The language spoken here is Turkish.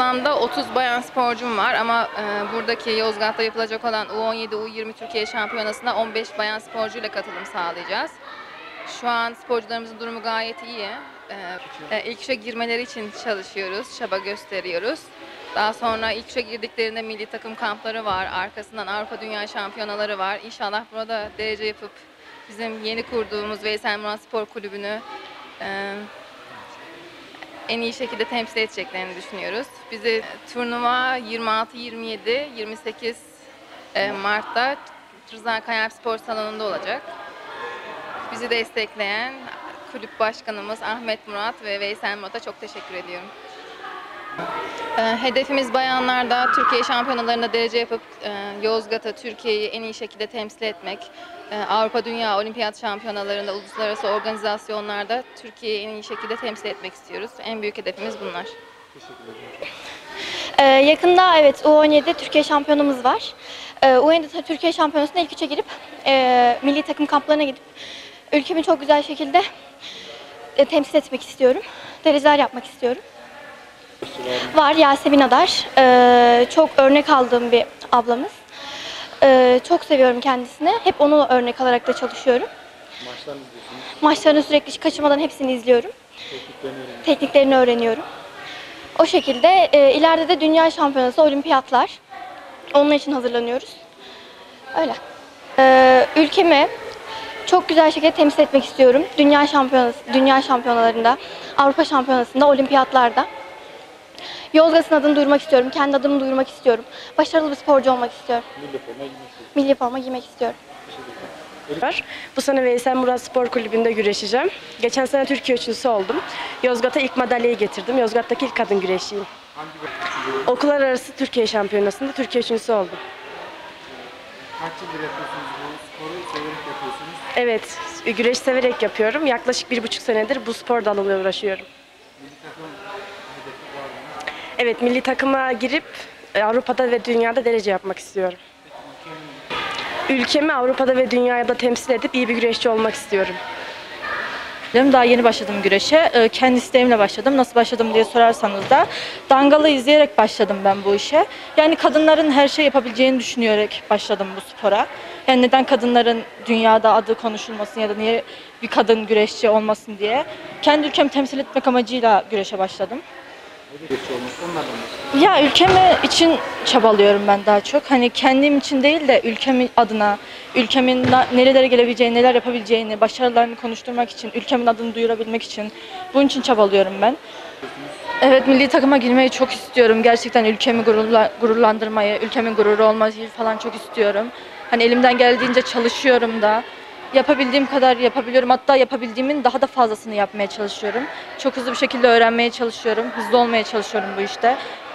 Toplamda 30 bayan sporcum var ama buradaki Yozgat'ta yapılacak olan U17, U20 Türkiye Şampiyonası'na 15 bayan sporcuyla katılım sağlayacağız. Şu an sporcularımızın durumu gayet iyi. İlk üçe girmeleri için çalışıyoruz, çaba gösteriyoruz. Daha sonra ilk üçe girdiklerinde milli takım kampları var, arkasından Avrupa Dünya Şampiyonaları var. İnşallah burada derece yapıp bizim yeni kurduğumuz Veysel Murat Spor Kulübü'nü en iyi şekilde temsil edeceklerini düşünüyoruz. Bizi turnuva 26, 27, 28 Mart'ta Rıza Kayalp Spor Salonu'nda olacak. Bizi destekleyen kulüp başkanımız Ahmet Murat ve Veysel Murat'a çok teşekkür ediyorum. Hedefimiz bayanlarda Türkiye şampiyonalarında derece yapıp Yozgat'ı, Türkiye'yi en iyi şekilde temsil etmek. Avrupa Dünya Olimpiyat Şampiyonalarında, uluslararası organizasyonlarda Türkiye'yi en iyi şekilde temsil etmek istiyoruz. En büyük hedefimiz bunlar. Teşekkür ederim. Yakında evet U17 Türkiye şampiyonumuz var. U17 Türkiye şampiyonasına ilk üçe girip milli takım kamplarına gidip ülkemi çok güzel şekilde temsil etmek istiyorum. Dereceler yapmak istiyorum. Var Yasemin Adar. Çok örnek aldığım bir ablamız. Çok seviyorum kendisini. Hep onu örnek alarak da çalışıyorum. Maçlarını izliyorsunuz. Maçlarını sürekli hiç kaçırmadan hepsini izliyorum. Tekniklerini öğreniyorum. O şekilde ileride de dünya şampiyonası, olimpiyatlar. Onun için hazırlanıyoruz. Öyle. Ülkemi çok güzel şekilde temsil etmek istiyorum. Dünya şampiyonalarında, Avrupa şampiyonasında, olimpiyatlarda. Yozgat'ın adını duyurmak istiyorum. Kendi adımı duyurmak istiyorum. Başarılı bir sporcu olmak istiyorum. Milli forma giymek istiyorum. Bu sene Veysel Murat Spor Kulübü'nde güreşeceğim. Geçen sene Türkiye üçüncüsü oldum. Yozgat'a ilk madalyayı getirdim. Yozgat'taki ilk kadın güreşçiyim. Okullar arası Türkiye şampiyonasında Türkiye üçüncüsü oldum. Kaç yıldır yapıyorsunuz bu sporu? Severek yapıyorsunuz. Evet, güreş severek yapıyorum. Yaklaşık 1,5 senedir bu spor dalıyla uğraşıyorum. Milli takım hedefi var mı? Evet, milli takıma girip Avrupa'da ve dünyada derece yapmak istiyorum. Ülkemi Avrupa'da ve dünyada temsil edip iyi bir güreşçi olmak istiyorum. Daha yeni başladım güreşe. Kendi isteğimle başladım. Nasıl başladım diye sorarsanız da Dangal'ı izleyerek başladım ben bu işe. Yani kadınların her şey yapabileceğini düşünerek başladım bu spora. Yani neden kadınların dünyada adı konuşulmasın ya da niye bir kadın güreşçi olmasın diye. Kendi ülkemi temsil etmek amacıyla güreşe başladım. Güreşçi olmak onlardan başlayalım. Ya ülkemi için çabalıyorum ben daha çok. Hani kendim için değil de ülkemin adına, ülkemin nerelere gelebileceğini, neler yapabileceğini, başarılarını konuşturmak için, ülkemin adını duyurabilmek için bunun için çabalıyorum ben. Evet, milli takıma girmeyi çok istiyorum. Gerçekten ülkemi gururlandırmayı, ülkemin gururu olmayı falan çok istiyorum. Hani elimden geldiğince çalışıyorum da. Yapabildiğim kadar yapabiliyorum. Hatta yapabildiğimin daha da fazlasını yapmaya çalışıyorum. Çok hızlı bir şekilde öğrenmeye çalışıyorum. Hızlı olmaya çalışıyorum bu işte.